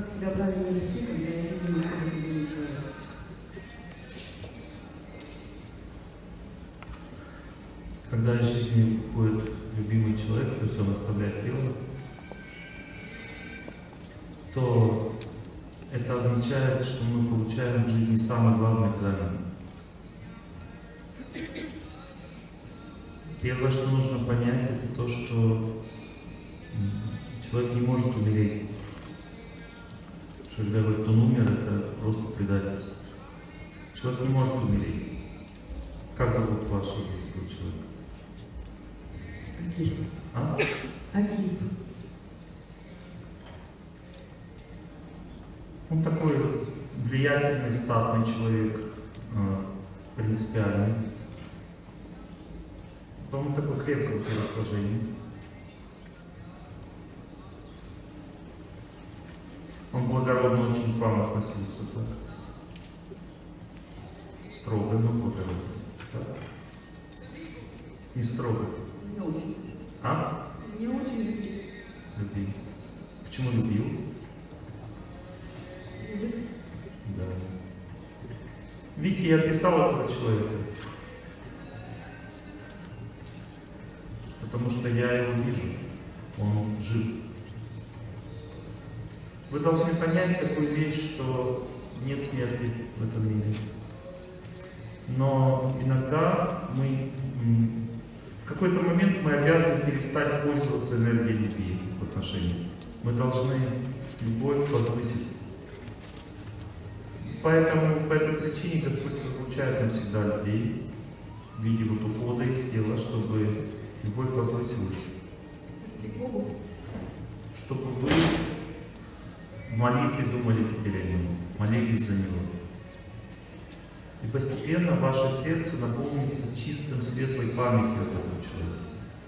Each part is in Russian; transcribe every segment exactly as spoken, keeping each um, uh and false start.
как себя правильно вести, когда я жизнь не уходит любимый человек? Когда из жизни уходит любимый человек, то есть он оставляет тело, то это означает, что мы получаем в жизни самый главный экзамен. Первое, что нужно понять, это то, что человек не может умереть. Что когда говорят, он умер, это просто предательство. Человек не может умереть. Как зовут вашего близкого человека? Акип. А? Акип. Он такой влиятельный, статный человек, принципиальный. Он такой крепкого телосложения. Он благородно очень к вам относился, так? Строго, но благородно. Так? Не строго. Не очень. А? Не очень любил. Любил. Почему любил? Любит. Да. Вики, я описал этого человека. Потому что я его вижу. Он жив. Вы должны понять такую вещь, что нет смерти в этом мире. Но иногда мы, в какой-то момент мы обязаны перестать пользоваться энергией любви в отношениях. Мы должны любовь возвысить. Поэтому по этой причине Господь разлучает навсегда людей в виде вот ухода из тела, чтобы любовь возвысилась. Чтобы вы в молитве думали теперь о нем, молились за него. И постепенно ваше сердце наполнится чистым, светлой памятью об этом человеке.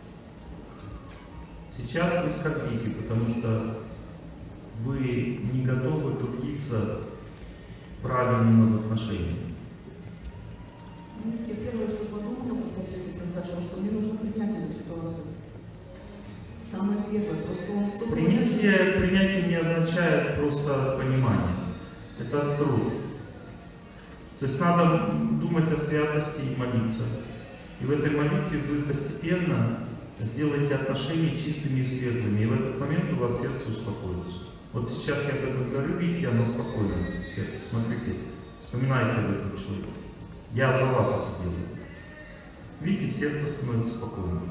Сейчас вы скорбите, потому что вы не готовы трудиться правильным над отношением. Нет, я первое, что подумала, когда все это произошло, что мне нужно принять эту ситуацию. Самое первое, просто он столько... Принятие, принятие не означает просто понимание. Это труд. То есть надо думать о святости и молиться. И в этой молитве вы постепенно сделаете отношения чистыми и светлыми. И в этот момент у вас сердце успокоится. Вот сейчас я об этом говорю, видите, оно спокойно, сердце. Смотрите, вспоминайте об этом человеке. Я за вас это делаю. Видите, сердце становится спокойным.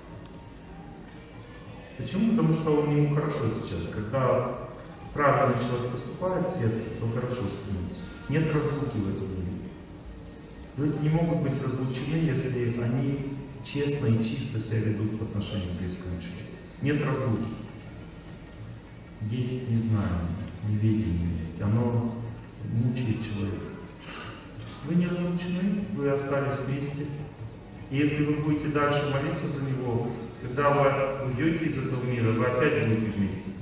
Почему? Потому что он ему хорошо сейчас. Когда правильно человек поступает в сердце, то хорошо становится. Нет разлуки в этом мире. Люди не могут быть разлучены, если они честно и чисто себя ведут по отношению к близкому человеку. Нет разлуки. Есть незнание, неведение есть. Оно мучает человека. Вы не разлучены, вы остались вместе. И если вы будете дальше молиться за него, когда вы уйдете из этого мира, вы опять будете вместе.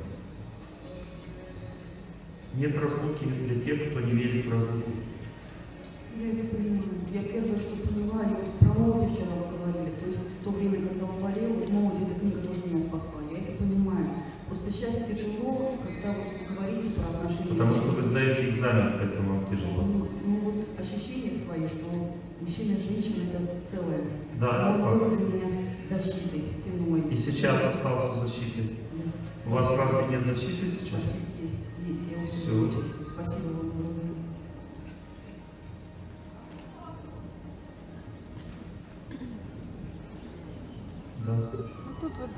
Нет разлуки для тех, кто не верит в разлуку. Я это понимаю. Я первое, что поняла, я вот про Моуди вчера вы говорили, то есть в то время, когда он болел, вот Моуди, эта книга тоже меня спасла, я это понимаю. Просто сейчас тяжело, когда вот вы говорите про отношения. Потому что вы сдаете экзамен, поэтому вам тяжело. Ну, ну вот ощущения свои, что мужчина и женщина это целое. Да, он был для меня защитой, стеной. И сейчас остался защитой. Да. У вас разве нет защиты сейчас? Спасибо, есть, есть. Я очень Все. чувствую. Спасибо вам огромное. Да. Ну тут вот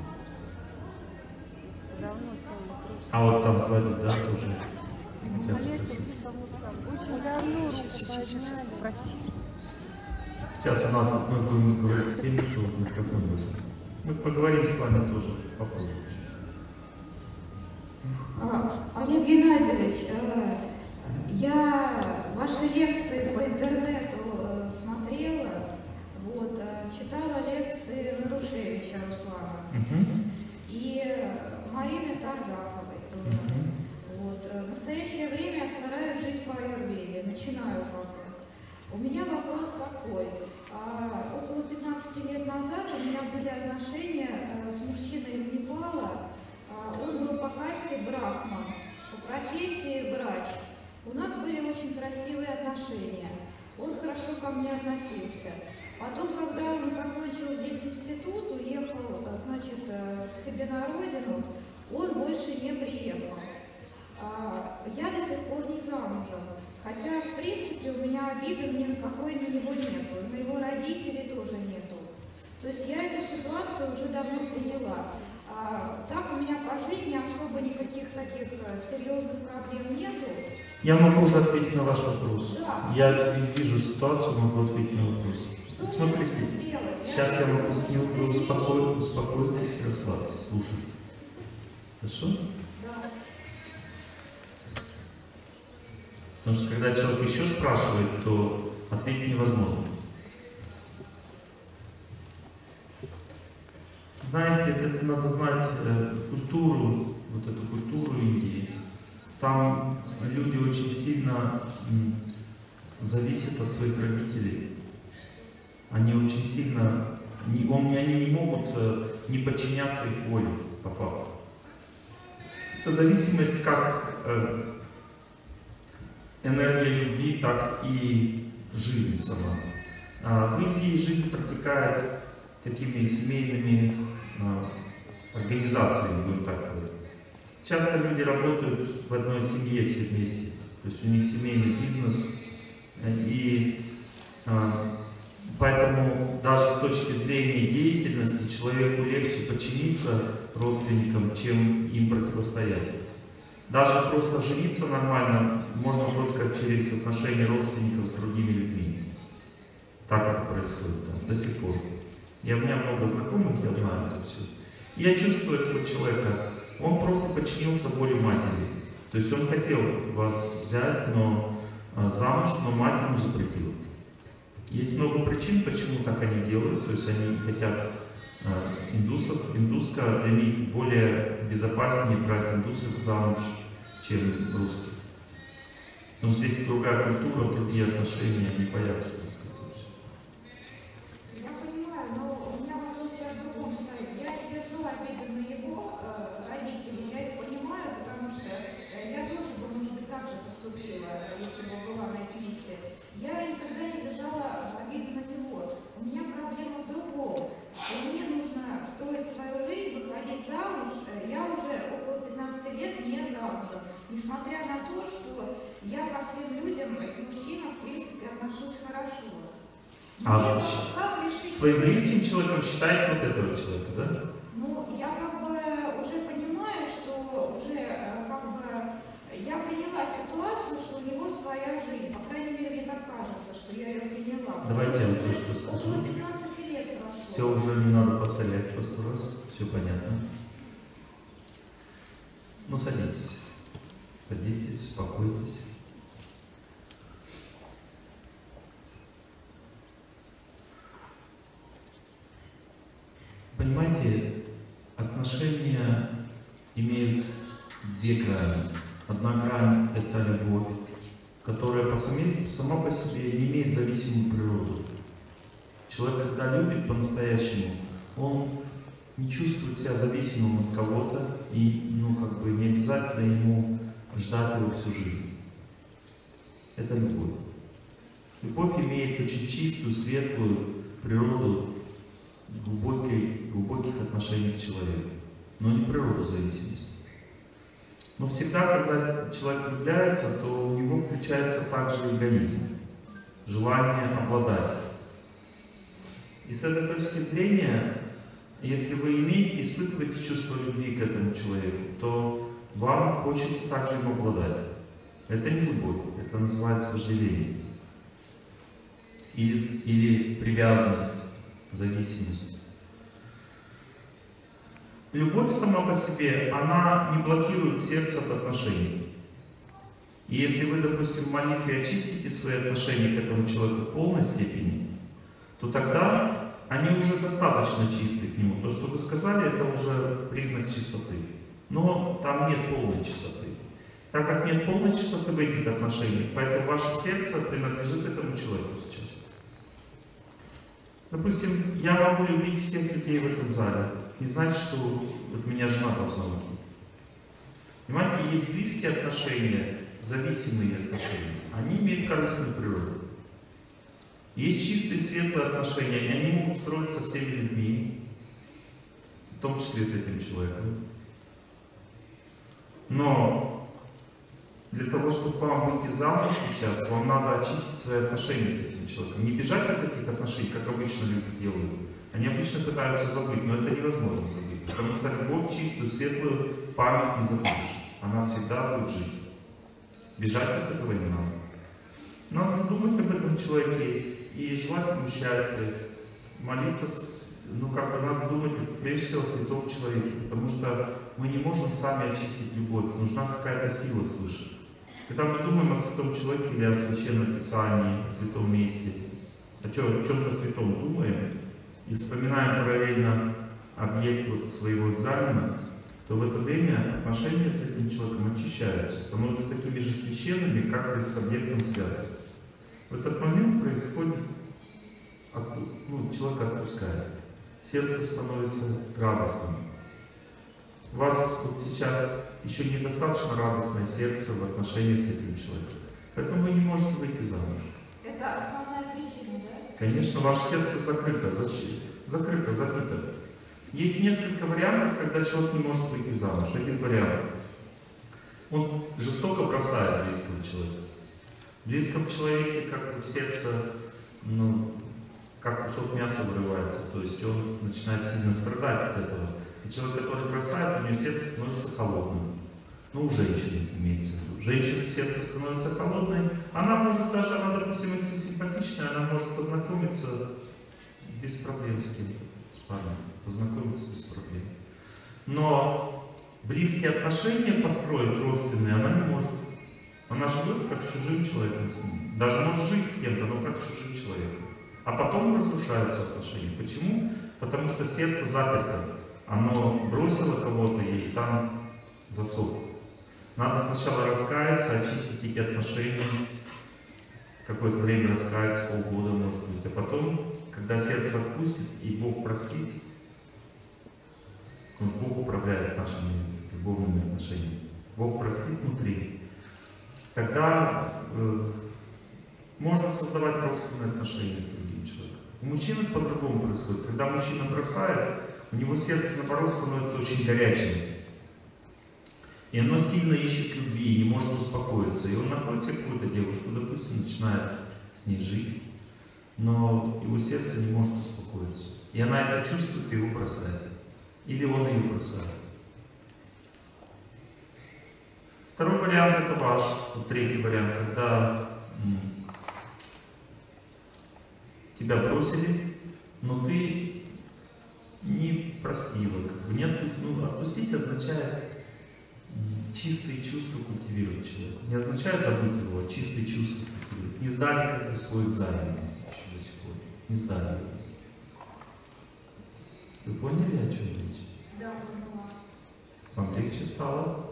давно там. А вот там сзади, да, тоже хотят спросить. Очень давно сейчас, сейчас, попроси. Сейчас у нас мы будем говорить с теми, кто микрофон возьмет. Мы поговорим с вами тоже попозже. Олег Геннадьевич, я ваши лекции по интернету смотрела, вот, читала лекции Нарушевича Руслана Угу. и Марины Таргаковой тоже. Угу. Вот, в настоящее время я стараюсь жить по аюрведе, начинаю как-то. У меня вопрос такой. А, около пятнадцати лет назад у меня были отношения а, с мужчиной из Непала. А, он был по касте брахман, по профессии врач. У нас были очень красивые отношения. Он хорошо ко мне относился. Потом, когда он закончил здесь институт, уехал, значит, к себе на родину, он больше не приехал. Я до сих пор не замужем. Хотя, в принципе, у меня обиды ни на какой на него нету, на его родителей тоже нету. То есть я эту ситуацию уже давно приняла. А, так у меня по жизни особо никаких таких серьезных проблем нету. Я могу уже ответить на ваш вопрос. Да. Я вижу ситуацию, могу ответить на вопрос. Что Смотрите, сделать? сейчас я вам поясню, вы Я успокойтесь, успокойтесь, расслабьтесь, слушайте. Хорошо? Да. Потому что когда человек еще спрашивает, то ответить невозможно. Знаете, это надо знать э, культуру, вот эту культуру Индии. Там люди очень сильно м, зависят от своих родителей. Они очень сильно, не, он, они не могут э, не подчиняться их воле, по факту. Это зависимость как э, энергия любви, так и жизнь сама. А в Индии жизнь протекает такими семейными э, организациями, будем так говорить. Часто люди работают в одной семье все вместе, то есть у них семейный бизнес, и э, поэтому даже с точки зрения деятельности человеку легче подчиниться родственникам, чем им противостоять. Даже просто жениться нормально можно только через отношения родственников с другими людьми. Так это происходит там, до сих пор. Я, у меня много знакомых, я знаю это все. И я чувствую этого человека. Он просто подчинился воле матери. То есть он хотел вас взять, но а, замуж, но мать ему запретила. Есть много причин, почему так они делают. То есть они хотят а, индусов. Индуска для них более безопаснее брать индусов замуж, чем русских. Но здесь другая культура, другие отношения, они боятся. Я понимаю, но у меня вопрос сейчас в другом стоит. Я не держу обиды на его э, родителей, я их понимаю, потому что э, я тоже бы, может быть, так же поступила, если бы была на их месте. Я никогда не держала обиды на него. У меня проблема в другом. Мне нужно строить свою жизнь, выходить замуж. Я уже около пятнадцати лет не замужем. Несмотря на то, что я ко всем людям, мужчинам, в принципе, отношусь хорошо. А Мне как решить... своим близким человеком считаете вот этого человека, да? Ну, я как бы уже понимаю, что уже как бы я приняла ситуацию, что у него своя жизнь. По крайней мере, мне так кажется, что я ее приняла. Давайте я вам уже кое-что скажу. около пятнадцати лет прошло. Все уже не надо повторять по сто раз, все понятно. Ну, садитесь. Садитесь, успокойтесь. Понимаете, отношения имеют две грани. Одна грань – это любовь, которая по сами, сама по себе не имеет зависимую природу. Человек, когда любит по-настоящему, он не чувствует себя зависимым от кого-то, и ну, как бы не обязательно ему ждать его всю жизнь. Это любовь. Любовь имеет очень чистую, светлую природу в глубокой, глубоких отношениях к человеку, но не природу зависимости. Но всегда, когда человек влюбляется, то у него включается также эгоизм, желание обладать. И с этой точки зрения, если вы имеете, испытываете чувство любви к этому человеку, то вам хочется также им обладать. Это не любовь, это называется вожделение. Или, или привязанность, зависимость. Любовь сама по себе, она не блокирует сердце от отношений. И если вы, допустим, в молитве очистите свои отношения к этому человеку в полной степени, то тогда они уже достаточно чисты к нему. То, что вы сказали, это уже признак чистоты. Но там нет полной чистоты. Так как нет полной чистоты в этих отношениях, поэтому ваше сердце принадлежит этому человеку сейчас. Допустим, я могу любить всех людей в этом зале и знать, что вот меня жена должна уйти. Понимаете, есть близкие отношения, зависимые отношения. Они имеют корыстную природу. Есть чистые, светлые отношения, и они могут строиться со всеми людьми, в том числе с этим человеком. Но для того, чтобы вам выйти замуж сейчас, вам надо очистить свои отношения с этим человеком. Не бежать от этих отношений, как обычно люди делают. Они обычно пытаются забыть, но это невозможно забыть. Потому что любовь чистую, светлую память не забудешь. Она всегда будет жить. Бежать от этого не надо. Надо думать об этом человеке и желать ему счастья. Молиться, с, ну как бы надо думать прежде всего о святом человеке. Потому что мы не можем сами очистить любовь. Нужна какая-то сила свыше. Когда мы думаем о святом человеке или о священном писании, о святом месте, о чем-то святом думаем, и вспоминаем параллельно объект вот своего экзамена, то в это время отношения с этим человеком очищаются, становятся такими же священными, как и с объектом святости. В этот момент происходит, ну, человек отпускает, сердце становится радостным. У вас вот сейчас еще недостаточно радостное сердце в отношениях с этим человеком, поэтому вы не можете выйти замуж. Это основная причина, да? Конечно, ваше сердце закрыто, закрыто, закрыто. Есть несколько вариантов, когда человек не может выйти замуж. Один вариант. Он жестоко бросает близкого человека. В близком человеке как бы в сердце, ну, как кусок мяса вырывается. То есть он начинает сильно страдать от этого. И человек, который бросает, у него сердце становится холодным. Ну, у женщины имеется в виду. Женщина сердце становится холодной. Она может даже, она, допустим, если симпатичная, она может познакомиться без проблем с кем-то, с парнем. Познакомиться без проблем. Но близкие отношения построить, родственные, она не может. Она живет как с чужим человеком с ним. Даже может жить с кем-то, но как с чужим человеком. А потом разрушаются отношения. Почему? Потому что сердце заперто. Оно бросило кого-то и там засох. Надо сначала раскаяться, очистить эти отношения. Какое-то время раскаяться, полгода может быть. А потом, когда сердце отпустит и Бог простит, потому что Бог управляет нашими любовными отношениями. Бог простит внутри. Тогда э, можно создавать родственные отношения с другим человеком. У мужчин это по-другому происходит. Когда мужчина бросает, у него сердце, наоборот, становится очень горячим. И оно сильно ищет любви, не может успокоиться. И он находит себе какую-то девушку, допустим, начинает с ней жить, но его сердце не может успокоиться. И она это чувствует и его бросает. Или он ее бросает. Второй вариант это ваш. Вот третий вариант, когда м, тебя бросили, но ты не простила. Как бы, не отпустить. Ну, отпустить означает м, чистые чувства культивировать человека. Не означает забыть его, а чистые чувства культивировать. Не сдали как бы свой экзамен еще до сих пор. Не сдали. Вы поняли, о чем речь? Да, поняла. Вам легче стало?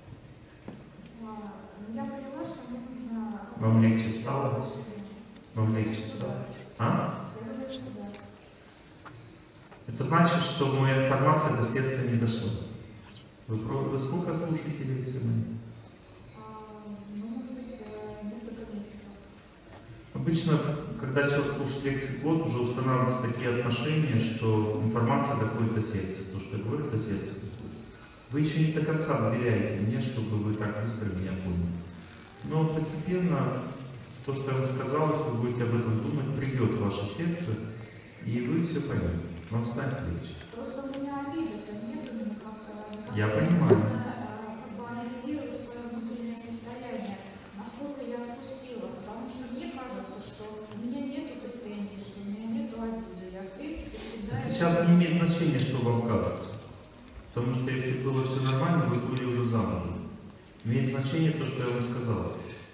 Я поняла, что мне нужно... Вам легче стало? Вам легче стало? А? Я думаю, что да. Это значит, что моя информация до сердца не дошла. Вы, вы сколько слушаете лекции мои? А, ну, может быть, несколько месяцев. Обычно, когда человек слушает лекции год, уже устанавливаются такие отношения, что информация доходит до сердца. То, что я говорю, до сердца доходит. Вы еще не до конца доверяете мне, чтобы вы так быстро меня поняли. Но постепенно, то, что я вам сказал, если вы будете об этом думать, придет в ваше сердце, и вы все поймете. Вам станет легче. Просто у меня обиды-то нету никак. Я понимаю. Надо как бы анализировать свое внутреннее состояние, насколько я отпустила. Потому что мне кажется, что у меня нету претензий, что у меня нету обиды. Я, в принципе, всегда... Сейчас не имеет значения, что вам кажется. Потому что если было все нормально, вы были уже замужем. Имеет значение то, что я вам сказал.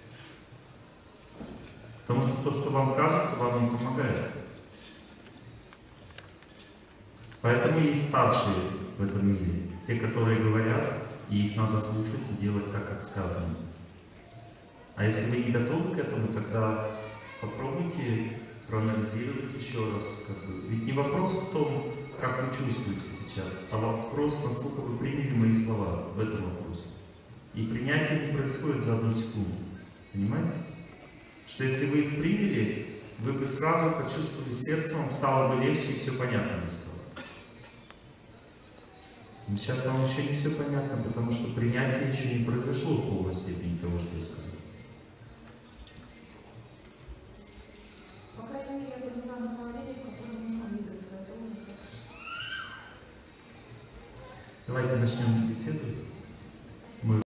Потому что то, что вам кажется, вам не помогает. Поэтому есть старшие в этом мире. Те, которые говорят, и их надо слушать и делать так, как сказано. А если вы не готовы к этому, тогда попробуйте проанализировать еще раз. Как бы. Ведь не вопрос в том, как вы чувствуете сейчас, а вопрос, насколько вы приняли мои слова в этом вопросе. И принятие не происходит за одну секунду. Понимаете? Что если вы их приняли, вы бы сразу почувствовали сердцем, стало бы легче и все понятно бы стало. Но сейчас вам еще не все понятно, потому что принятие еще не произошло в полной степени того, что я сказал. По крайней мере, я поняла направление, в котором нужно двигаться. Это уже хорошо. Давайте начнем беседу.